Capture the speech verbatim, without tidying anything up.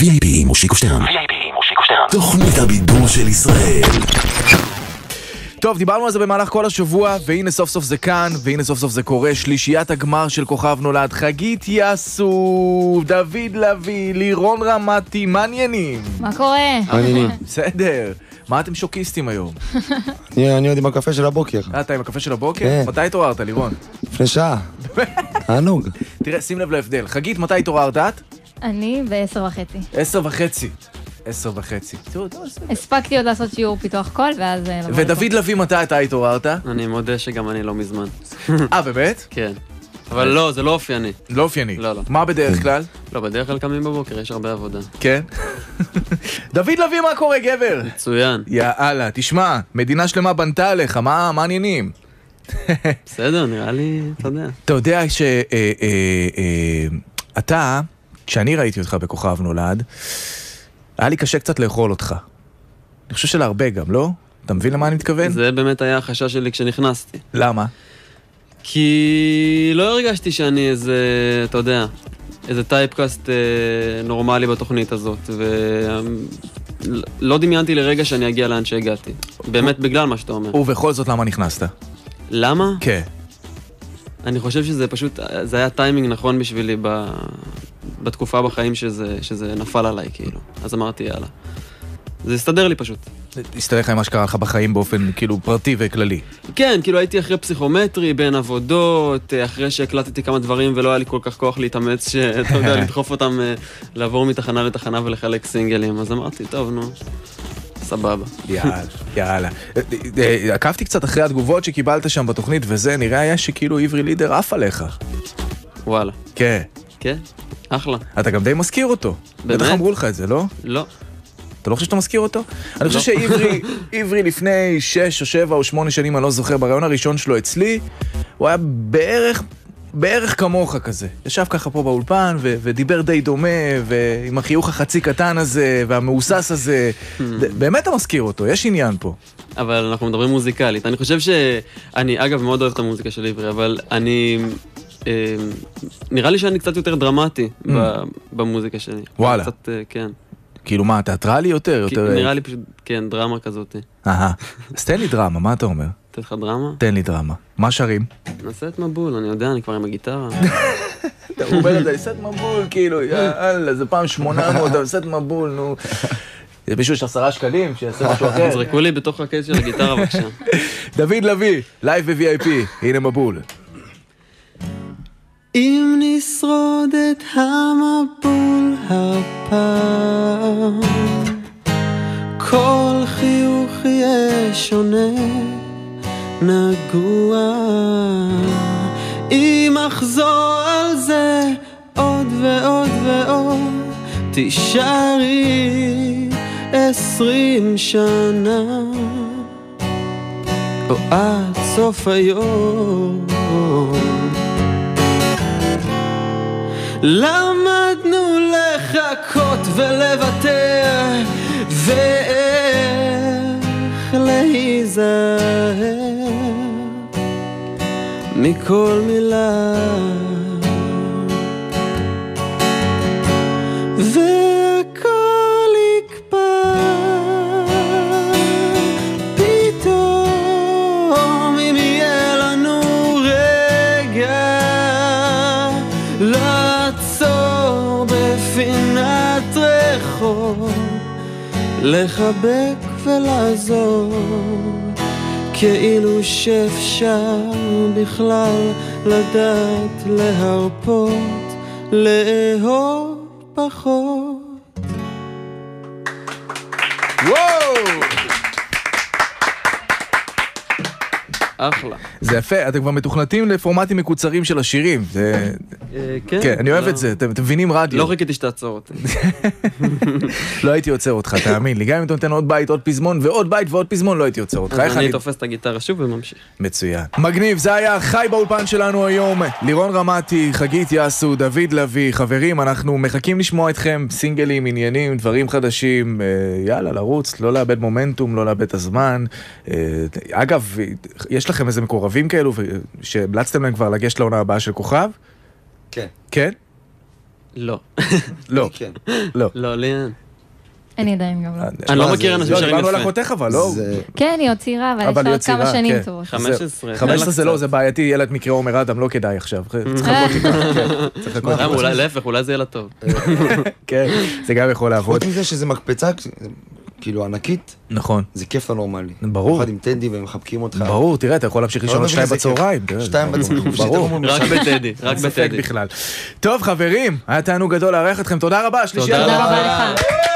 וי איי פי עם מושיקו שטרן. וי איי פי עם מושיקו שטרן. תוכנית הבידור של ישראל. טוב, דיברנו על זה במהלך כל השבוע, והנה סוף סוף זה כאן, והנה סוף סוף זה קורה. שלישיית הגמר של כוכב נולד, חגית יאסו, דוד לוי, לירון רמתי, מעניינים. מה קורה? מעניינים. בסדר. מה אתם שוקיסטים היום? אני עוד עם הקפה של הבוקר. אה, אתה עם הקפה של הבוקר? כן. מתי התעוררת, לירון? לפני שעה. תענוג. תראה, שים לב להבדל. חגית, מתי התעוררת את? אני בעשר וחצי. עשר וחצי. עשר וחצי. תראו, תראו, עשר. הספקתי עוד לעשות שיעור פיתוח קול, ואז... ודוד לוי, מתי אתה התעוררת? אני מודה שגם אני לא מזמן. אה, באמת? כן. אבל לא, זה לא אופייני. לא אופייני. לא, לא. מה בדרך כלל? לא, בדרך כלל קמים בבוקר, יש הרבה עבודה. כן. דוד לוי, מה קורה, גבר? מצוין. יאללה, תשמע, מדינה שלמה בנתה עליך, מה מעניינים? בסדר, נראה לי, אתה יודע. אתה יודע שאתה, כשאני ראיתי אותך בכוכב נולד, היה לי קשה קצת לאכול אותך. אני חושב שלהרבה גם, לא? אתה מבין למה אני מתכוון? זה באמת היה החשש שלי כשנכנסתי. למה? כי לא הרגשתי שאני איזה, אתה יודע, איזה טייפקאסט אה, נורמלי בתוכנית הזאת, ולא דמיינתי לרגע שאני אגיע לאן שהגעתי. באמת בגלל מה שאתה אומר. ובכל זאת למה נכנסת? למה? כן. אני חושב שזה פשוט, זה היה טיימינג נכון בשבילי ב, בתקופה בחיים שזה, שזה נפל עליי, כאילו. אז אמרתי, יאללה. זה הסתדר לי פשוט. הסתדר לך עם מה שקרה לך בחיים באופן כאילו פרטי וכללי. כן, כאילו הייתי אחרי פסיכומטרי, בין עבודות, אחרי שהקלטתי כמה דברים ולא היה לי כל כך כוח להתאמץ, שאתה יודע, לדחוף אותם, לעבור מתחנה לתחנה ולחלק סינגלים. אז אמרתי, טוב, נו, סבבה. יאללה, יאללה. עקבתי קצת אחרי התגובות שקיבלת שם בתוכנית, וזה נראה היה שכאילו עברי לידר עף עליך. וואלה. כן. כן? אחלה. אתה גם די מזכיר אותו. באמת? בטח אמרו לך את זה, לא? לא. אתה לא חושב שאתה מזכיר אותו? אני חושב שעברי, עברי לפני שש או שבע או שמונה שנים, אני לא זוכר, ברעיון הראשון שלו אצלי, הוא היה בערך, בערך כמוך כזה. ישב ככה פה באולפן ו- ודיבר די דומה, ועם החיוך החצי קטן הזה, והמאוסס הזה. באמת אתה מזכיר אותו, יש עניין פה. אבל אנחנו מדברים מוזיקלית. אני חושב שאני, אגב, מאוד אוהב את המוזיקה של עברי, אבל אני... אה, נראה לי שאני קצת יותר דרמטי ב- במוזיקה שלי. וואלה. קצת, אה, כן. כאילו מה, תיאטרלי יותר? יותר... נראה לי פשוט, כן, דרמה כזאת. אהה. אז תן לי דרמה, מה אתה אומר? תן לך דרמה? תן לי דרמה. מה שרים? נעשה את מבול, אני יודע, אני כבר עם הגיטרה. אתה אומר את זה, נעשה את מבול, כאילו, יאללה, זה פעם שמונה מאות, נעשה את מבול, נו. זה מישהו שעשרה שקלים, שיעשה משהו אחר. זרקו לי בתוך הקייס של הגיטרה, בבקשה. דוד לוי, לייב ב-וי איי פי, הנה מבול. אם נשרוד את המבול הפעם, כל חיוך יהיה שונה, נגוע. אם אחזור על זה עוד ועוד ועוד, תישארי עשרים שנה, או עד סוף היום. למדנו לחכות ולוותר, ואיך להיזהר מכל מילה, והכל יקפא פתאום אם יהיה לנו רגע לעצור בפינת רחוב, לחבק ולעזור, כאילו שאפשר בכלל לדעת להרפות, לאהוב פחות. וואו! אחלה. זה יפה, אתם כבר מתוכנתים לפורמטים מקוצרים של השירים. זה... כן. כן, אני אוהב את זה, אתם מבינים רדיו. לא חיכיתי שתעצור אותי. לא הייתי עוצר אותך, תאמין לי. גם אם אתה נותן עוד בית, עוד פזמון, ועוד בית ועוד פזמון, לא הייתי עוצר אותך. אז אני תופס את הגיטרה שוב וממשיך. מצוין. מגניב, זה היה חי באולפן שלנו היום. לירון רמתי, חגית יאסו, דוד לוי. חברים, אנחנו מחכים לשמוע אתכם, סינגלים, עניינים, דברים חדשים. יאללה, לרוץ, לא לאבד מומנטום, לא לאבד את הזמן. אגב, יש לכם איזה מקורבים כאלו שהמלצתם להם כבר לגשת לעונה הבאה של כוכב? כן. כן? לא. לא. כן. לא. לא, לי אין. אני עדיין גם לא. אני לא זה- מכיר אנשים לא, שרים דיברנו על יפה. אחותך, אבל לא. זה- כן, היא עוד צעירה, אבל יש אבל לה היא עוד כמה צעירה, שנים כן. טובות. חמש עשרה. חמש עשרה זה קצת. לא, זה בעייתי, ילד מקרה עומר אדם, לא כדאי עכשיו. צריך לחכות איתה, כן. צריך לחכות למה? איתה. אולי להפך, אולי זה יהיה לה טוב. כן, זה גם יכול לעבוד. חוץ מזה שזה מקפצה, כאילו ענקית, נכון. זה כיף הנורמלי. ברור. במיוחד עם טדי והם מחבקים אותך. ברור, תראה, אתה יכול להמשיך לישון עד שתיים בצהריים. תראה, שתיים זה בצהריים. ברור. רק בטדי, רק אין ספק בטדי. בכלל. טוב, חברים, היה תענוג גדול לארח אתכם, תודה רבה, שלישי. תודה תודה רבה. רבה לך.